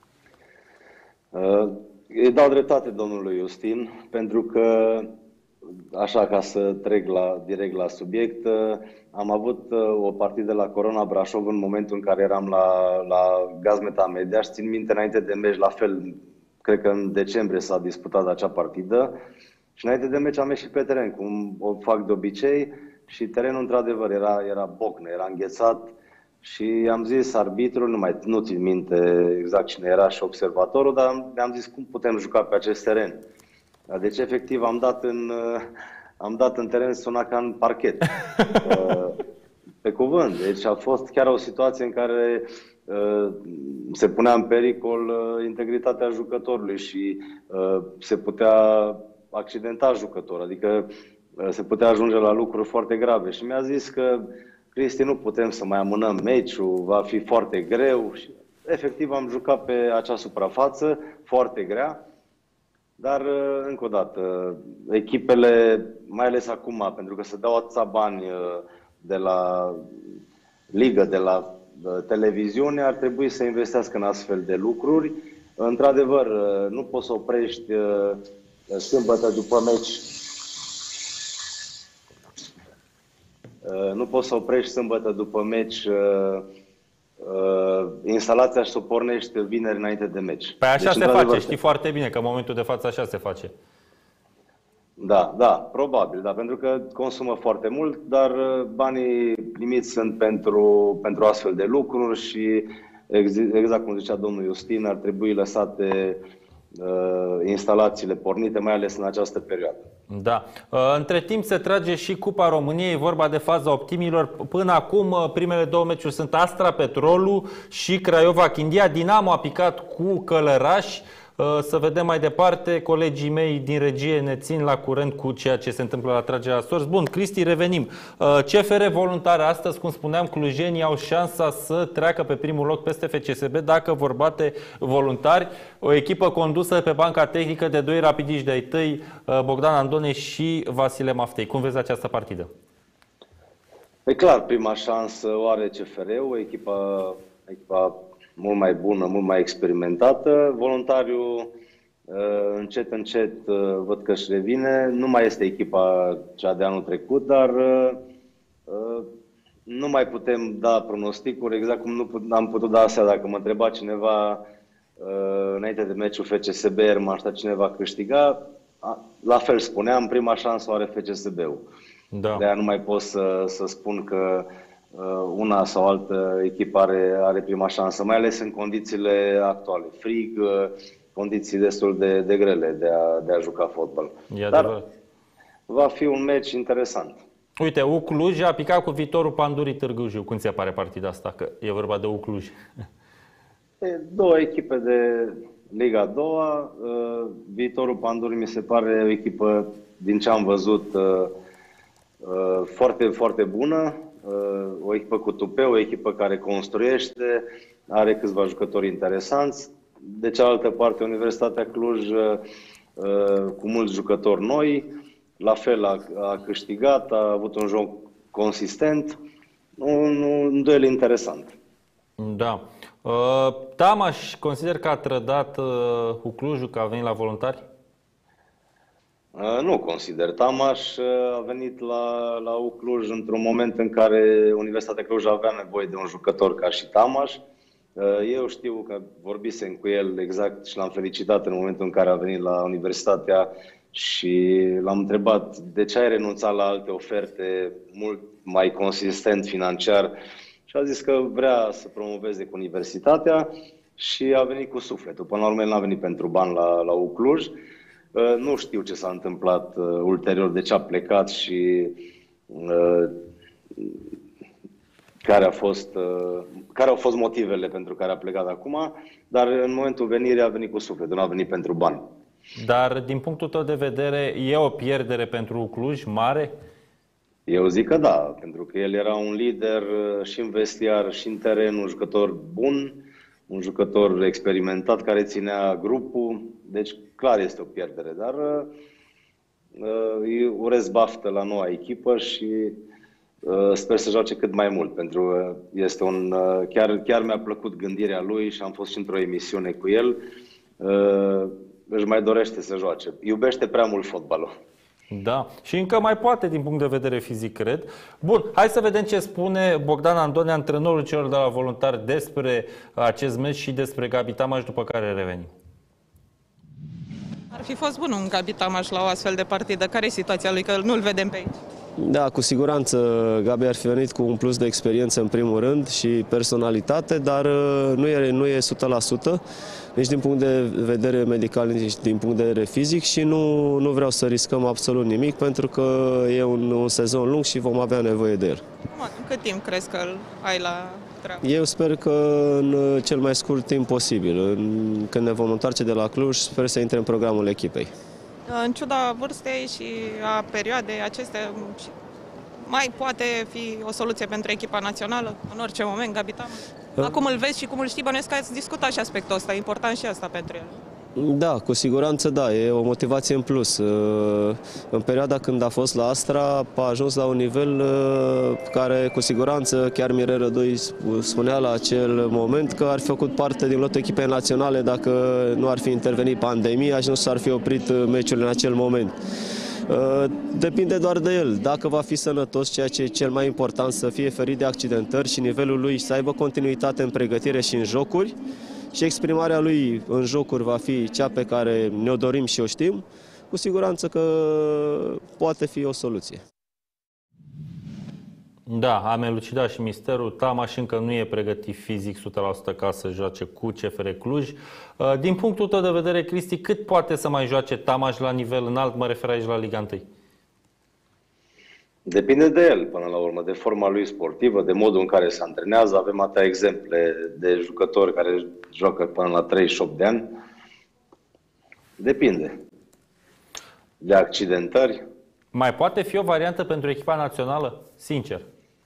Uh, îi dau dreptate domnului Justin, pentru că, așa ca să trec la, direct la subiect, uh, am avut uh, o partidă la Corona Brașov în momentul în care eram la, la Gazmeta Media și țin minte înainte de meci, la fel, cred că în decembrie s-a disputat acea partidă și înainte de meci am ieșit pe teren, cum o fac de obicei. Și terenul, într-adevăr, era, era bocnă, era înghețat și am zis arbitrul, nu mai nu țin minte exact cine era și observatorul, dar mi-am zis cum putem juca pe acest teren. Deci, efectiv, am dat în, am dat în teren suna ca în parchet. Pe cuvânt. Deci a fost chiar o situație în care se punea în pericol integritatea jucătorului și se putea accidenta jucătorul. Adică se putea ajunge la lucruri foarte grave și mi-a zis că, Cristi, nu putem să mai amânăm meciul, va fi foarte greu și efectiv am jucat pe acea suprafață foarte grea, dar încă o dată, echipele, mai ales acum, pentru că se dau atâția bani de la ligă, de la televiziune, ar trebui să investească în astfel de lucruri. Într-adevăr, nu poți să oprești sâmbătă după meci. Nu poți să oprești sâmbătă după meci uh, instalația și o pornești vineri înainte de meci. Păi așa deci, se face, știi foarte bine că în momentul de față așa se face. Da, da, probabil, da, pentru că consumă foarte mult, dar banii primiți sunt pentru, pentru astfel de lucruri și exact cum zicea domnul Justin, ar trebui lăsate uh, instalațiile pornite, mai ales în această perioadă. Da. Între timp se trage și Cupa României, e vorba de faza optimilor. Până acum primele două meciuri sunt Astra Petrolul și Craiova Chindia. Dinamo a picat cu Călăraș. Să vedem mai departe, colegii mei din regie ne țin la curent cu ceea ce se întâmplă la tragerea sorți. Bun, Cristi, revenim. C F R Voluntari, astăzi, cum spuneam, clujenii au șansa să treacă pe primul loc peste F C S B dacă vor bate Voluntari. O echipă condusă pe banca tehnică de doi rapidiști de-ai tăi, Bogdan Andone și Vasile Maftei. Cum vezi această partidă? E clar, prima șansă o are C F R-ul, echipa, echipa mult mai bună, mult mai experimentată. Voluntariul încet, încet văd că își revine. Nu mai este echipa cea de anul trecut, dar nu mai putem da pronosticuri, exact cum nu am putut da astea. Dacă mă întreba cineva înainte de meciul F C S B, Ermanstadt, cineva câștiga, la fel spuneam, prima șansă o are F C S B-ul. Da. De-aia nu mai pot să, să spun că una sau altă echipă are, are prima șansă, mai ales în condițiile actuale. Frig, condiții destul de, de grele de a, de a juca fotbal. Dar va fi un meci interesant. Uite, U Cluj a picat cu Viitorul Pandurii Târgu Jiu. Cum ți apare partida asta? Că e vorba de U Cluj. Două echipe de Liga a doua. Viitorul Pandurii mi se pare o echipă, din ce am văzut, foarte, foarte bună. O echipă cu tupeu, o echipă care construiește, are câțiva jucători interesanți. De cealaltă parte, Universitatea Cluj, cu mulți jucători noi, la fel a, a câștigat, a avut un joc consistent, un, un duel interesant. Da. Uh, Tamaș, consider că a trădat uh, Clujul, că a venit la Voluntari? Uh, nu consider. Tamaș a venit la, la U Cluj într-un moment în care Universitatea Cluj avea nevoie de un jucător ca și Tamaș. Uh, eu știu că vorbisem cu el exact și l-am felicitat în momentul în care a venit la Universitatea și l-am întrebat de ce ai renunțat la alte oferte mult mai consistent financiar și a zis că vrea să promoveze cu Universitatea și a venit cu sufletul. Până la urmă, el n-a venit pentru bani la, la U Cluj. Uh, nu știu ce s-a întâmplat uh, ulterior, de ce a plecat și uh, care, a fost, uh, care au fost motivele pentru care a plecat acum, dar în momentul venirii a venit cu sufletul, nu a venit pentru bani. Dar din punctul tău de vedere e o pierdere pentru Cluj mare? Eu zic că da, pentru că el era un lider și în vestiar și în teren, un jucător bun, un jucător experimentat care ținea grupul, deci clar este o pierdere, dar uh, îi urez baftă la noua echipă și uh, sper să joace cât mai mult, pentru că este un, uh, chiar, chiar mi-a plăcut gândirea lui și am fost și într-o emisiune cu el, uh, își mai dorește să joace, iubește prea mult fotbalul. Da, și încă mai poate din punct de vedere fizic, cred. Bun, hai să vedem ce spune Bogdan Andone, antrenorul celor de la Voluntari, despre acest meci și despre Gabi Tamaș, după care revenim. Ar fi fost bun un Gabi Tamaș la o astfel de partidă. Care e situația lui, că nu-l vedem pe aici? Da, cu siguranță Gabi ar fi venit cu un plus de experiență în primul rând și personalitate, dar nu e, nu e o sută la sută, nici din punct de vedere medical, nici din punct de vedere fizic și nu, nu vreau să riscăm absolut nimic pentru că e un, un sezon lung și vom avea nevoie de el. În cât timp crezi că îl ai la treabă? Eu sper că în cel mai scurt timp posibil. Când ne vom întoarce de la Cluj, sper să intre în programul echipei. În ciuda vârstei și a perioadei acestea, mai poate fi o soluție pentru echipa națională în orice moment, Gabi Tamaș? Acum îl vezi și cum îl știi, bănuiesc că ați discutat și aspectul ăsta, e important și asta pentru el. Da, cu siguranță da, e o motivație în plus. În perioada când a fost la Astra a ajuns la un nivel care cu siguranță chiar Mirel Rădoi spunea la acel moment că ar fi făcut parte din lotul echipei naționale dacă nu ar fi intervenit pandemia și nu s-ar fi oprit meciul în acel moment. Depinde doar de el, dacă va fi sănătos, ceea ce e cel mai important, să fie ferit de accidentări și nivelul lui să aibă continuitate în pregătire și în jocuri, și exprimarea lui în jocuri va fi cea pe care ne-o dorim și o știm, cu siguranță că poate fi o soluție. Da, am elucidat și misterul. Tamaș încă nu e pregătit fizic o sută la sută ca să joace cu C F R Cluj. Din punctul tău de vedere, Cristi, cât poate să mai joace Tamaș la nivel înalt? Mă refer aici la Liga unu. Depinde de el, până la urmă, de forma lui sportivă, de modul în care se antrenează. Avem atâtea exemple de jucători care joacă până la treizeci și opt de ani. Depinde. De accidentări. Mai poate fi o variantă pentru echipa națională? Sincer.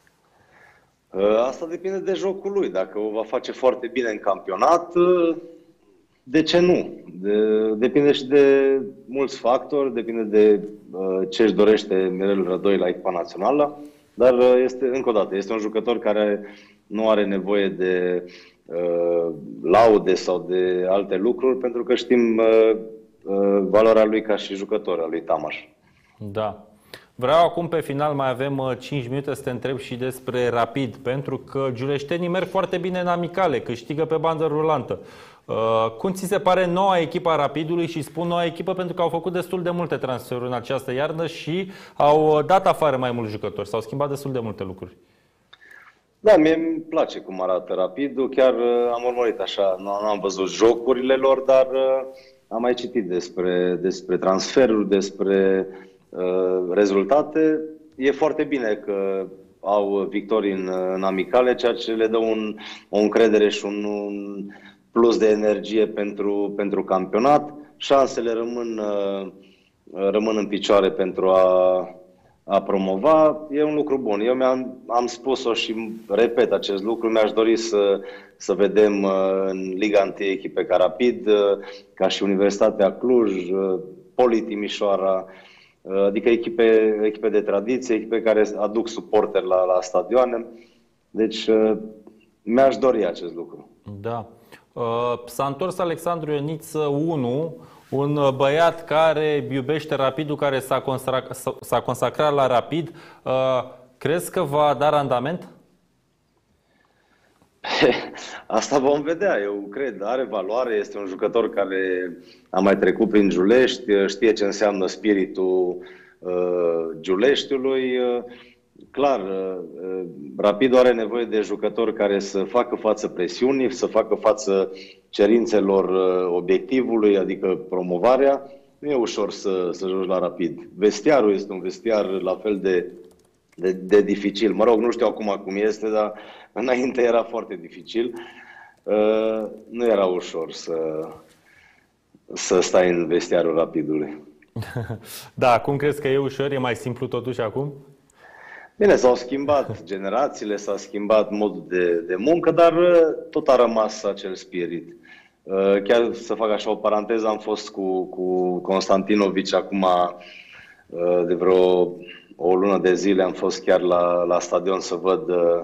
Asta depinde de jocul lui. Dacă o va face foarte bine în campionat, de ce nu? De, depinde și de mulți factori, depinde de ce își dorește Mirel Rădoi la echipa națională, dar este, încă o dată, este un jucător care nu are nevoie de uh, laude sau de alte lucruri, pentru că știm uh, uh, valoarea lui ca și jucător al lui Tamaș. Da. Vreau acum pe final, mai avem cinci minute, să te întreb și despre Rapid, pentru că giuleștenii merg foarte bine în amicale, câștigă pe bandă rulantă. Uh, cum ți se pare noua echipa Rapidului? Și spun noua echipă pentru că au făcut destul de multe transferuri în această iarnă și au dat afară mai mulți jucători, s-au schimbat destul de multe lucruri. Da, mie îmi place cum arată Rapidul, chiar uh, am urmărit așa, nu, nu am văzut jocurile lor, dar uh, am mai citit despre, despre transferuri, despre uh, rezultate. E foarte bine că au victorii în, în amicale, ceea ce le dă un, o încredere și un, un plus de energie pentru, pentru campionat. Șansele rămân, rămân în picioare pentru a, a promova. E un lucru bun. Eu mi-am am spus-o și repet acest lucru. Mi-aș dori să, să vedem în Liga unu echipe ca Rapid, ca și Universitatea Cluj, Poli Timișoara, adică echipe, echipe de tradiție, echipe care aduc suporteri la, la stadioane. Deci mi-aș dori acest lucru. Da. S-a întors Alexandru Ioniță unu, un băiat care iubește Rapidul, care s-a consacrat, s-a consacrat la Rapid. Crezi că va da randament? Asta vom vedea, eu cred. Are valoare, este un jucător care a mai trecut prin Giulești, știe ce înseamnă spiritul uh, Giuleștiului. Clar, Rapidul are nevoie de jucători care să facă față presiunii, să facă față cerințelor obiectivului, adică promovarea. Nu e ușor să, să joci la Rapid. Vestiarul este un vestiar la fel de, de, de dificil. Mă rog, nu știu acum cum este, dar înainte era foarte dificil. Uh, nu era ușor să, să stai în vestiarul Rapidului. Da, acum crezi că e ușor? E mai simplu totuși acum? Bine, s-au schimbat generațiile, s-a schimbat modul de, de muncă, dar tot a rămas acel spirit. Chiar să fac așa o paranteză, am fost cu, cu Constantinovici acum de vreo o lună de zile, am fost chiar la, la stadion să văd,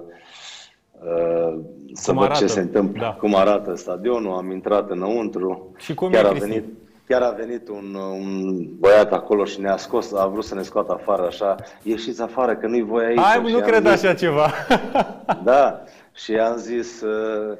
să văd ce se întâmplă, da. Cum arată stadionul, am intrat înăuntru. Și cum chiar e, a venit. Chiar a venit un, un băiat acolo și ne-a scos, a vrut să ne scoată afară așa, ieșiți afară că nu-i voi aici. Hai, nu cred așa ceva. Da, și i-am zis, uh,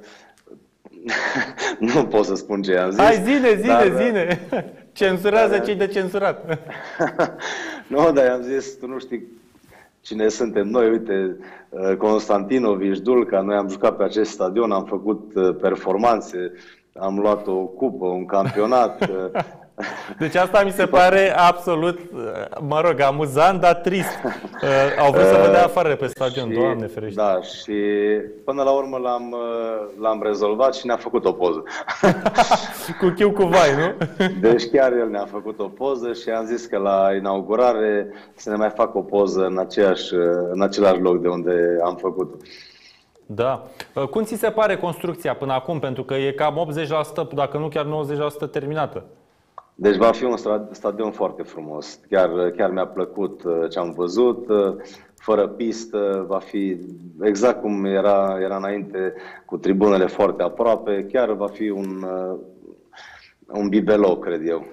nu pot să spun ce i-am zis. Hai, zine, zine, dar, zine, censurează dar, cei de censurat. Nu, dar i-am zis, tu nu știi cine suntem noi, uite, Constantinovici, Dulca, noi am jucat pe acest stadion, am făcut performanțe, am luat o cupă, un campionat. Deci asta mi se pare absolut, mă rog, amuzant, dar trist. Au vrut să vă dea afară pe stadion, și, Doamne ferește. Da, și până la urmă l-am, l-am rezolvat și ne-a făcut o poză. Cu chiu cu vai, nu? Deci chiar el ne-a făcut o poză și am zis că la inaugurare să ne mai fac o poză în, aceeași, în același loc de unde am făcut-o. Da. Cum ți se pare construcția până acum? Pentru că e cam optzeci la sută, dacă nu chiar nouăzeci la sută terminată. Deci va fi un stadion foarte frumos. Chiar, chiar mi-a plăcut ce am văzut. Fără pistă, va fi exact cum era, era înainte, cu tribunele foarte aproape. Chiar va fi un, un bibelou, cred eu.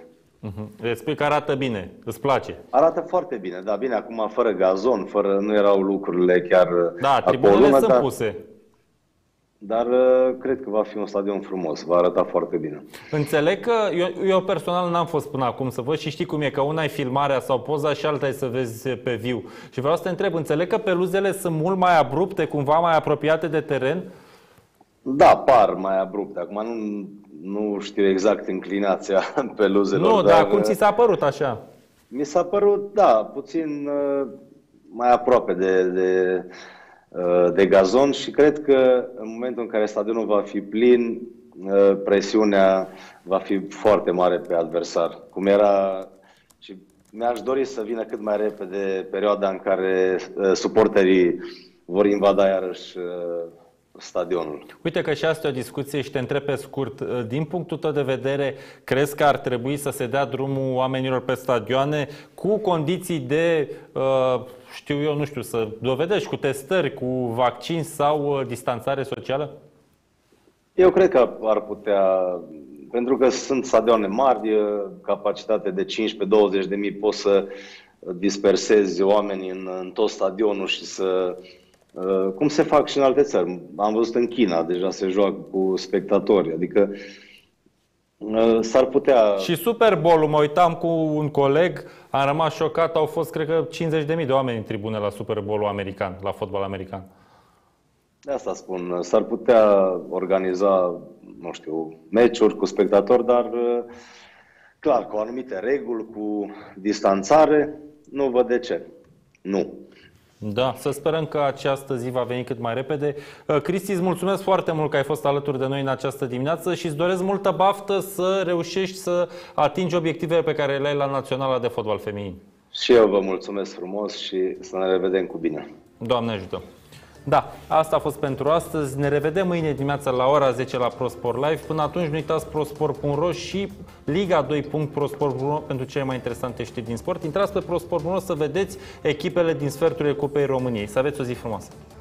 Uh-huh. Îți spui că arată bine, îți place. Arată foarte bine, da, bine, acum fără gazon, fără, nu erau lucrurile chiar Da, tribunele acolo, sunt dar, puse. Dar cred că va fi un stadion frumos, va arăta foarte bine. Înțeleg că eu, eu personal n-am fost până acum să văd și știi cum e, că una e filmarea sau poza și alta e să vezi pe viu. Și vreau să te întreb, înțeleg că peluzele sunt mult mai abrupte, cumva mai apropiate de teren? Da, par mai abrupte. Acum nu, nu știu exact inclinația peluzelor. Nu, dar cum ți s-a părut așa? Mi s-a părut, da, puțin uh, mai aproape de, de, uh, de gazon și cred că în momentul în care stadionul va fi plin, uh, presiunea va fi foarte mare pe adversar. Cum era și mi-aș dori să vină cât mai repede perioada în care uh, suporterii vor invada iarăși uh, stadionul. Uite că și asta e o discuție și te întreb pe scurt. Din punctul tău de vedere, crezi că ar trebui să se dea drumul oamenilor pe stadioane cu condiții de, știu eu, nu știu, să dovedești cu testări, cu vaccin sau distanțare socială? Eu cred că ar putea, pentru că sunt stadioane mari, capacitate de cincisprezece douăzeci de mii, poți să dispersezi oamenii în, în tot stadionul și să... Cum se fac și în alte țări. Am văzut în China, deja se joacă cu spectatori. Adică s-ar putea... Și Super Bowl-ul, mă uitam cu un coleg, am rămas șocat, au fost, cred că, cincizeci de mii de oameni în tribune la Super Bowl-ul american, la fotbal american. De asta spun, s-ar putea organiza, nu știu, meciuri cu spectatori, dar clar, cu anumite reguli, cu distanțare, nu văd de ce. Nu. Da, să sperăm că această zi va veni cât mai repede. Cristi, îți mulțumesc foarte mult că ai fost alături de noi în această dimineață și îți doresc multă baftă să reușești să atingi obiectivele pe care le ai la Naționala de Fotbal Feminin. Și eu vă mulțumesc frumos și să ne revedem cu bine. Doamne ajută! Da, asta a fost pentru astăzi. Ne revedem mâine dimineața la ora zece la ProSport Live. Până atunci nu uitați prosport punct ro și liga doi punct pro sport punct ro pentru cele mai interesante știri din sport. Intrați pe prosport punct ro să vedeți echipele din sferturile Cupei României. Să aveți o zi frumoasă!